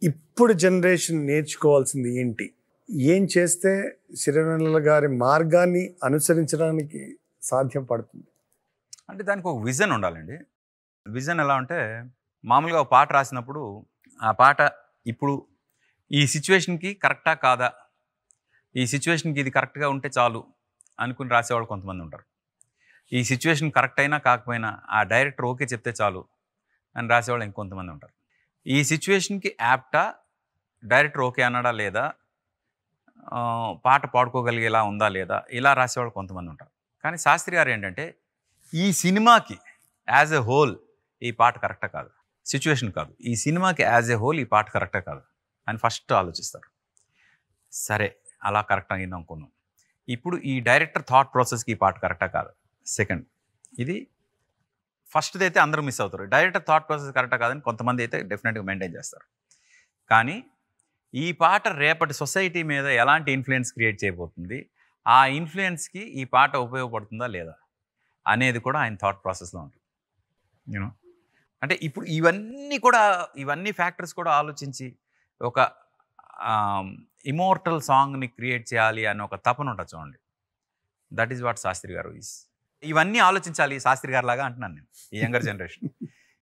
ఇప్పుడు జనరేషన్ నేర్చుకోవాల్సింది ఏంటి? ఏం చేస్తే సిరివెన్నెల గారి మార్గాన్ని అనుసరించడానికి సాధ్యం పడుతుంది? అంటే దానికి ఒక విజన్ ఉండాలండి. విజన్ ఎలా అంటే, మామూలుగా ఒక పాట రాసినప్పుడు ఆ పాట ఇప్పుడు ఈ సిచ్యువేషన్కి కరెక్టా కాదా, ఈ సిచ్యువేషన్కి ఇది కరెక్ట్గా ఉంటే చాలు అనుకుని రాసేవాళ్ళు కొంతమంది ఉంటారు. ఈ సిచ్యువేషన్ కరెక్ట్ అయినా కాకపోయినా ఆ డైరెక్టర్ ఓకే చెప్తే చాలు అని రాసేవాళ్ళు ఇంకొంతమంది ఉంటారు. ఈ సిచ్యువేషన్కి యాప్టా, డైరెక్టర్ ఓకే అన్నాడా లేదా, పాట పాడుకోగలిగేలా ఉందా లేదా, ఇలా రాసేవాళ్ళు కొంతమంది ఉంటారు. కానీ శాస్త్రి గారు ఏంటంటే, ఈ సినిమాకి యాజ్ ఎ హోల్ ఈ పాట కరెక్టా కాదు, సిచ్యువేషన్ కాదు, ఈ సినిమాకి యాజ్ ఎ హోల్ ఈ పాట కరెక్టా కాదు అని ఫస్ట్ ఆలోచిస్తారు. సరే అలా కరెక్ట్ అయింది అనుకున్నాం. ఇప్పుడు ఈ డైరెక్టర్ థాట్ ప్రాసెస్కి ఈ పాట కరెక్టా కాదు, సెకండ్. ఇది ఫస్ట్ది అయితే అందరూ మిస్ అవుతారు. డైరెక్టర్ థాట్ ప్రాసెస్ కరెక్టా కాదని కొంతమంది అయితే డెఫినెట్గా మెయింటైన్ చేస్తారు. కానీ ఈ పాట రేపటి సొసైటీ మీద ఎలాంటి ఇన్ఫ్లుయెన్స్ క్రియేట్ చేయబోతుంది, ఆ ఇన్ఫ్లుయెన్స్కి ఈ పాట ఉపయోగపడుతుందా లేదా అనేది కూడా ఆయన థాట్ ప్రాసెస్లో ఉంటుంది. యూనో, అంటే ఇప్పుడు ఇవన్నీ ఫ్యాక్టర్స్ కూడా ఆలోచించి ఒక ఇమోర్టల్ సాంగ్ని క్రియేట్ చేయాలి అని ఒక తపన ఉంటుంది చూడండి. దట్ ఈస్ వాట్ శాస్త్రి గారు ఈజ్. ఇవన్నీ ఆలోచించాలి శాస్త్రి గారు లాగా అంటున్నాను నేను, ఈ యంగర్ జనరేషన్.